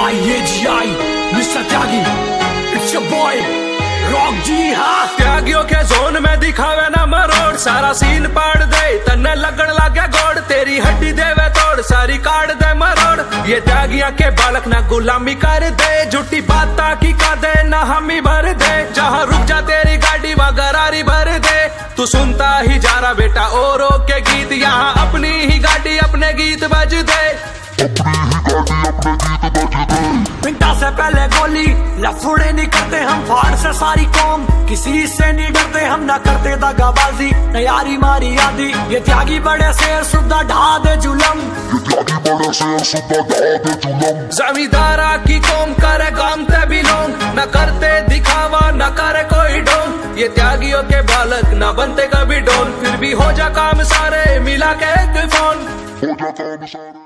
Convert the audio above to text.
IAGI, Mr. Tyagi, it's your boy, rock जी। हाँ, त्यागियों के zone में दिखावे ना मरोड़, सारा सीन पाड़ दे तन्ने लगन लागे गोड़, तेरी हड्डी देवे तोड़, सारी काट दे मरोड़। ये त्यागिया के बालक ना गुलामी कर दे, झूठी बाता की का दे ना हमी भर दे, जहाँ रुक जा तेरी गाड़ी वहाँ गरारी भर दे। तू सुनता ही जा रहा बेटा औरों के गीत, यहाँ अपनी ही गाड़ी अपने गीत बज दे। पिंटा से पहले गोली लफड़े नहीं करते हम, फाड़ से सारी कौम, किसी से नहीं डरते हम, ना करते दगाबाजी न यारी मारी यादी। ये त्यागी बड़े शेर सुद्धा ढा दे जुलम, जमींदारा की कौम करे काम ते बिलोंग, न करते दिखावा न करे कोई ढोंग। ये त्यागियों के बालक न बनते कभी डोन, फिर भी हो जा काम सारे मिला के एक फोन।